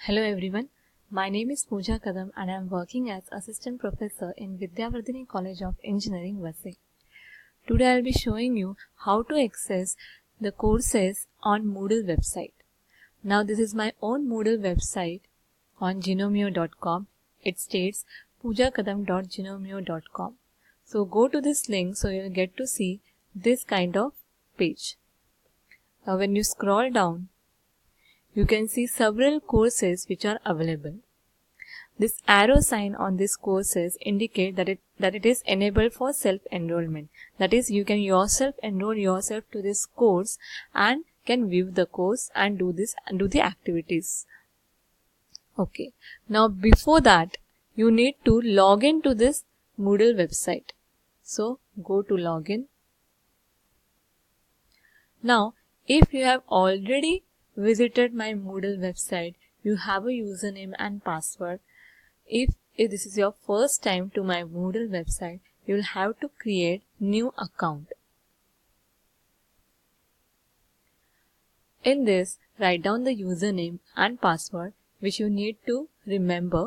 Hello everyone, my name is Pooja Kadam and I am working as Assistant Professor in Vidyavardhini College of Engineering, Vasai. Today I will be showing you how to access the courses on Moodle website. Now this is my own Moodle website on genomio.com. It states poojakadam.genomio.com. So go to this link so you will get to see this kind of page. Now when you scroll down, you can see several courses which are available. This arrow sign on these courses indicate that it is enabled for self-enrollment. That is, you can yourself enroll yourself to this course and can view the course and do the activities. Okay. Now before that, you need to log in to this Moodle website. So go to login. Now, if you have already visited my Moodle website, you have a username and password. If this is your first time to my Moodle website, you will have to create new account. In this, write down the username and password which you need to remember.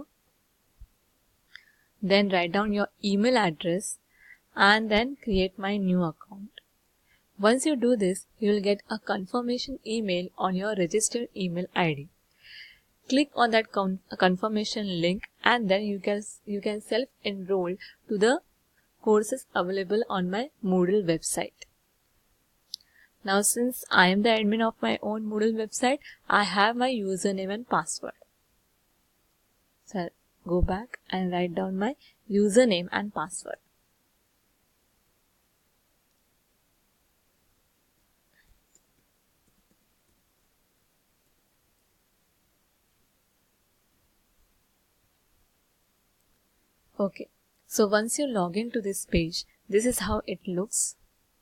Then write down your email address and then create my new account. Once you do this, you will get a confirmation email on your registered email ID. Click on that confirmation link and then you can self-enroll to the courses available on my Moodle website. Now since I am the admin of my own Moodle website, I have my username and password. So I'll go back and write down my username and password. Okay, so once you log into this page, this is how it looks.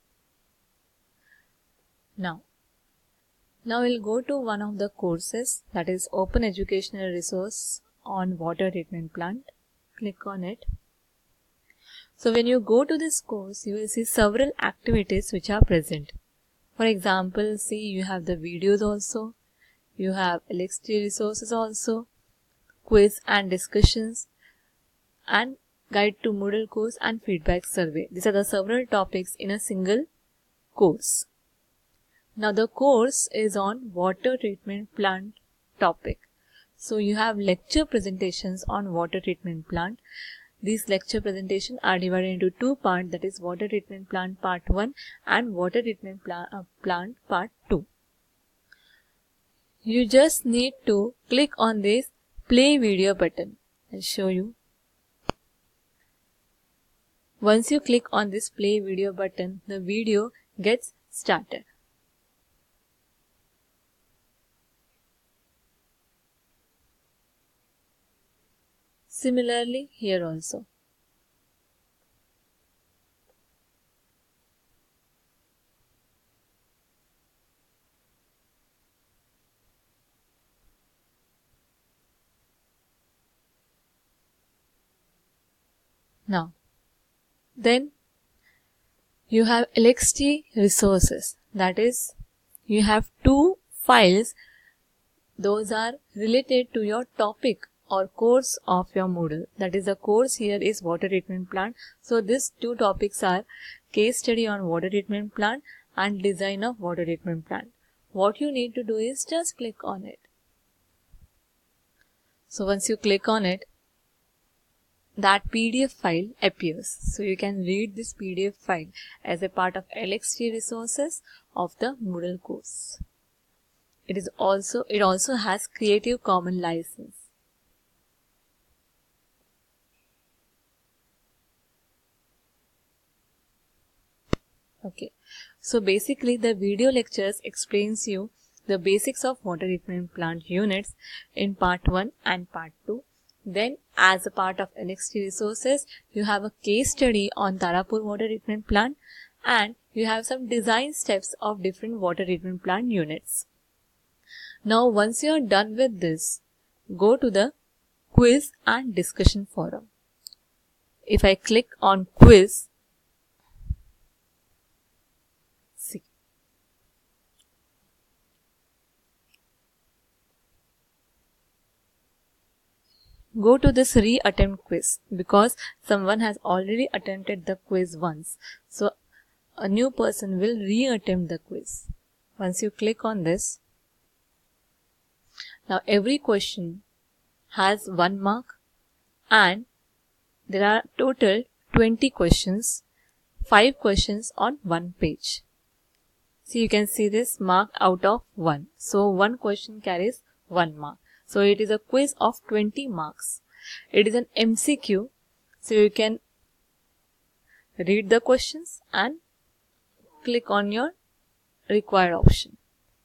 Now we'll go to one of the courses, that is Open Educational Resource on Water Treatment Plant. Click on it. So when you go to this course, you will see several activities which are present. For example, see, you have the videos also, you have LXT resources also, quiz and discussions, and guide to Moodle course and feedback survey. These are the several topics in a single course. Now the course is on water treatment plant topic. So you have lecture presentations on water treatment plant. These lecture presentations are divided into two parts, that is water treatment plant part 1 and water treatment plant part 2. You just need to click on this play video button. I'll show you. Once you click on this play video button, the video gets started. Similarly, here also. Now, then you have LXT resources, that is, you have two files, those are related to your topic or course of your Moodle. That is, the course here is water treatment plant. So these two topics are case study on water treatment plant and design of water treatment plant. What you need to do is just click on it. So once you click on it, that PDF file appears. So you can read this PDF file as a part of LXT resources of the Moodle course. It also has Creative Commons license. Okay, so basically the video lectures explains you the basics of water treatment plant units in part 1 and part 2. Then as a part of LXT resources, you have a case study on Tarapur water treatment plant and you have some design steps of different water treatment plant units. Now once you are done with this, go to the quiz and discussion forum. If I click on quiz, see, go to this reattempt quiz because someone has already attempted the quiz once. So a new person will reattempt the quiz. Once you click on this, now every question has 1 mark and there are total 20 questions, 5 questions on 1 page. So you can see this mark out of 1. So 1 question carries 1 mark. So it is a quiz of 20 marks. It is an MCQ. So you can read the questions and click on your required option.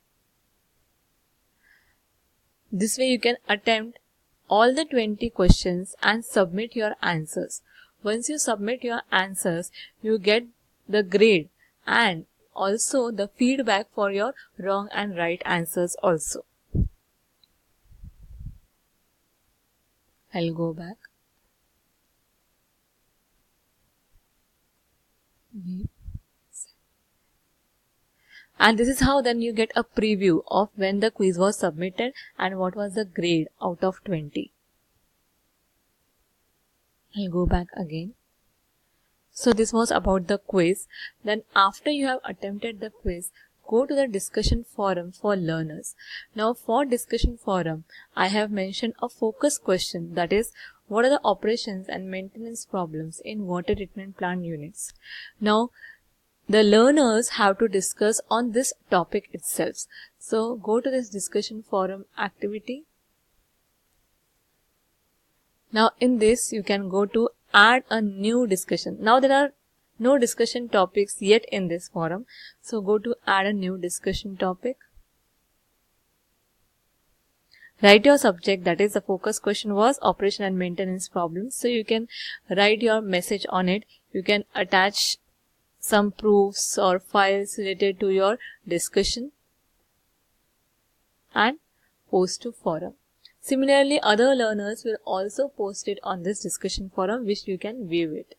This way you can attempt all the 20 questions and submit your answers. Once you submit your answers, you get the grade and also the feedback for your wrong and right answers also. I'll go back. And this is how then you get a preview of when the quiz was submitted and what was the grade out of 20. I'll go back again. So this was about the quiz. Then after you have attempted the quiz, go to the discussion forum for learners. Now for discussion forum, I have mentioned a focus question, that is, what are the operations and maintenance problems in water treatment plant units? Now the learners have to discuss on this topic itself. So go to this discussion forum activity. Now in this you can go to add a new discussion. Now there are no discussion topics yet in this forum. So go to add a new discussion topic. Write your subject, that is the focus question was operation and maintenance problems. So you can write your message on it. You can attach some proofs or files related to your discussion and post to forum. Similarly, other learners will also post it on this discussion forum, which you can view it.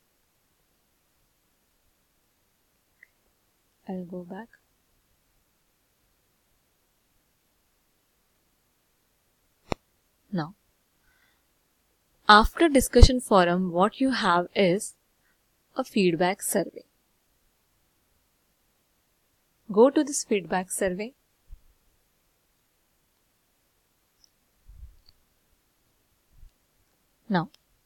I'll go back. Now, after discussion forum, what you have is a feedback survey. Go to this feedback survey. Now,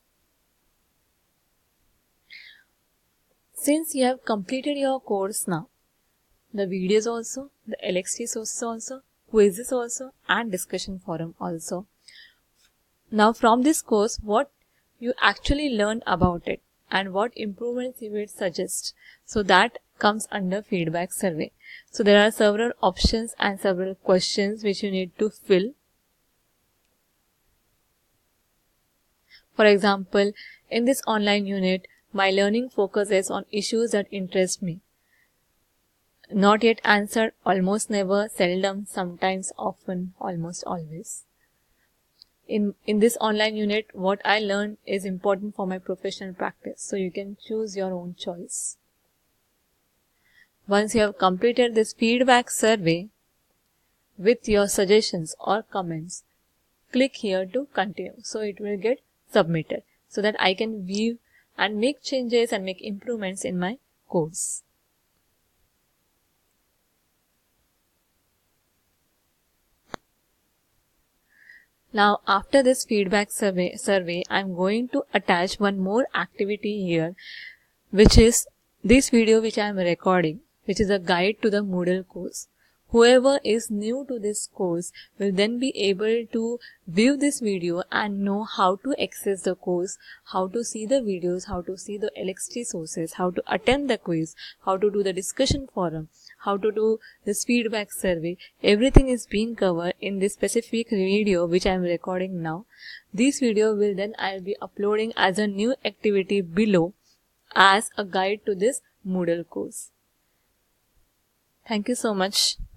since you have completed your course now, the videos also, the LXT sources also, quizzes also, and discussion forum also. Now from this course, what you actually learned about it and what improvements you would suggest. So that comes under feedback survey. So there are several options and several questions which you need to fill. For example, in this online unit, my learning focuses on issues that interest me. Not yet answered, almost never, seldom, sometimes, often, almost always. In this online unit, what I learned is important for my professional practice. So you can choose your own choice. Once you have completed this feedback survey with your suggestions or comments, click here to continue. So it will get submitted so that I can view and make changes and make improvements in my course. Now after this feedback survey, I am going to attach one more activity here, which is this video which I am recording, which is a guide to the Moodle course. Whoever is new to this course will then be able to view this video and know how to access the course, how to see the videos, how to see the LXT sources, how to attend the quiz, how to do the discussion forum, how to do this feedback survey. Everything is being covered in this specific video which I am recording now. This video will then I will be uploading as a new activity below as a guide to this Moodle course. Thank you so much.